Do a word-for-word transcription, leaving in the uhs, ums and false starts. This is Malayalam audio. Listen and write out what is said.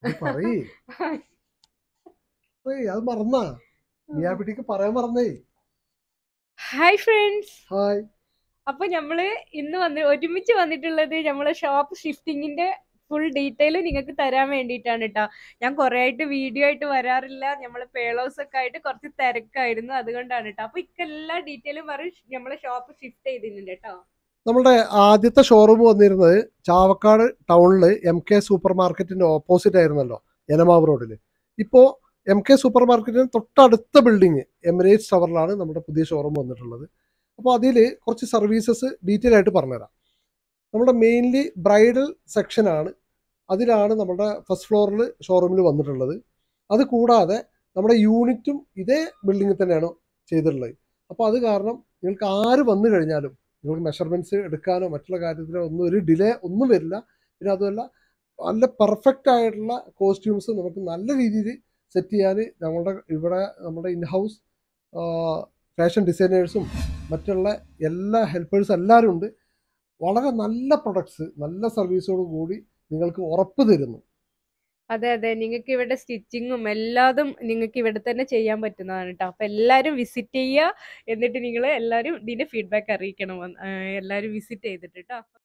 നീ പറയ് ഏയ് അത് മറന്നാ മിയാപിട്ടിക്ക് പറയാൻ മറന്നേ. Hi friends. ഹായ്. അപ്പൊ നമ്മള് ഇന്ന് വന്ന് ഒരുമിച്ച് വന്നിട്ടുള്ളത് നമ്മളെ ഷോപ്പ് ഷിഫ്റ്റിങ്ങിന്റെ ഫുൾ ഡീറ്റെയിൽ നിങ്ങൾക്ക് തരാൻ വേണ്ടിയിട്ടാണ് കേട്ടോ. ഞാൻ കുറെ ആയിട്ട് വീഡിയോ ആയിട്ട് വരാറില്ല, നമ്മള് പേളോസ് ഒക്കെ ആയിട്ട് കുറച്ച് തിരക്കായിരുന്നു, അതുകൊണ്ടാണ് കേട്ടോ. അപ്പൊ ഇക്ക എല്ലാ ഡീറ്റെയിലും പറയും നമ്മളെ ഷോപ്പ് ഷിഫ്റ്റ് ചെയ്തിട്ടുണ്ട് കേട്ടോ. നമ്മുടെ ആദ്യത്തെ ഷോറൂം വന്നിരുന്നത് ചാവക്കാട് ടൗണില് M K super market opposite ആയിരുന്നല്ലോ, എനമാവ് റോഡില്. ഇപ്പോ എം കെ സൂപ്പർ മാർക്കറ്റിന് തൊട്ടടുത്ത ബിൽഡിങ് എമിറേറ്റ്സ് ടവറിലാണ് നമ്മുടെ പുതിയ ഷോറൂം വന്നിട്ടുള്ളത്. അപ്പോൾ അതിൽ കുറച്ച് സർവീസസ് ഡീറ്റെയിൽ ആയിട്ട് പറഞ്ഞുതരാം. നമ്മുടെ മെയിൻലി ബ്രൈഡൽ സെക്ഷനാണ്, അതിലാണ് നമ്മുടെ ഫസ്റ്റ് ഫ്ലോറിൽ ഷോറൂമിൽ വന്നിട്ടുള്ളത്. അത് കൂടാതെ നമ്മുടെ യൂണിറ്റും ഇതേ ബിൽഡിങ്ങിൽ തന്നെയാണ് ചെയ്തിട്ടുള്ളത്. അപ്പോൾ അത് കാരണം നിങ്ങൾക്ക് ആര് വന്നു കഴിഞ്ഞാലും നിങ്ങൾക്ക് മെഷർമെൻറ്റ്സ് എടുക്കാനോ മറ്റുള്ള കാര്യത്തിനോ ഒന്നും ഒരു ഡിലേ ഒന്നും വരില്ല. പിന്നെ അതുമല്ല, നല്ല പെർഫെക്റ്റ് ആയിട്ടുള്ള കോസ്റ്റ്യൂംസ് നമുക്ക് നല്ല രീതിയിൽ സെറ്റ് ചെയ്യാൻ ഞങ്ങളുടെ ഇവിടെ നമ്മുടെ ഇൻ ഹൗസ് ഫാഷൻ ഡിസൈനേഴ്സും മറ്റുള്ള എല്ലാ ഹെൽപ്പേഴ്സും എല്ലാവരും ഉണ്ട്. വളരെ നല്ല പ്രൊഡക്ട്സ് നല്ല സർവീസോട് കൂടി നിങ്ങൾക്ക് ഉറപ്പ് തരുന്നു. അതെ അതെ, നിങ്ങൾക്ക് ഇവിടെ സ്റ്റിച്ചിങ്ങും എല്ലാതും നിങ്ങൾക്ക് ഇവിടെ തന്നെ ചെയ്യാൻ പറ്റുന്നതാണ് കേട്ടോ. അപ്പൊ എല്ലാരും വിസിറ്റ് ചെയ്യുക, എന്നിട്ട് നിങ്ങൾ എല്ലാരും ഇതിന്റെ ഫീഡ്ബാക്ക് അറിയിക്കണം, എല്ലാരും വിസിറ്റ് ചെയ്തിട്ട് കേട്ടോ.